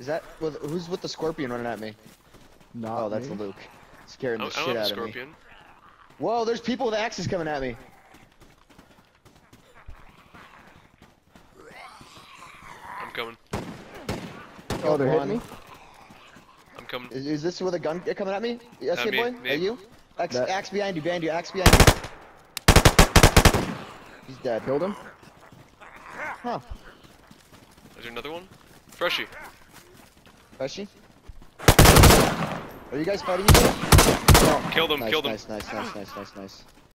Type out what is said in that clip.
Is that who's with the scorpion running at me? Not Oh, that's me. Luke. Scaring the I shit don't have out a of me. scorpion. Whoa, there's people with axes coming at me. I'm coming. Oh, they're hitting me? I'm coming. Is this with a gun coming at me? Yes, Me, boy? me. Are you? Axe, That- axe behind you, axe behind you. He's dead. Killed him? Huh. Is there another one? Freshie. Freshie? Are you guys fighting each other? Killed him, Nice, killed him. nice.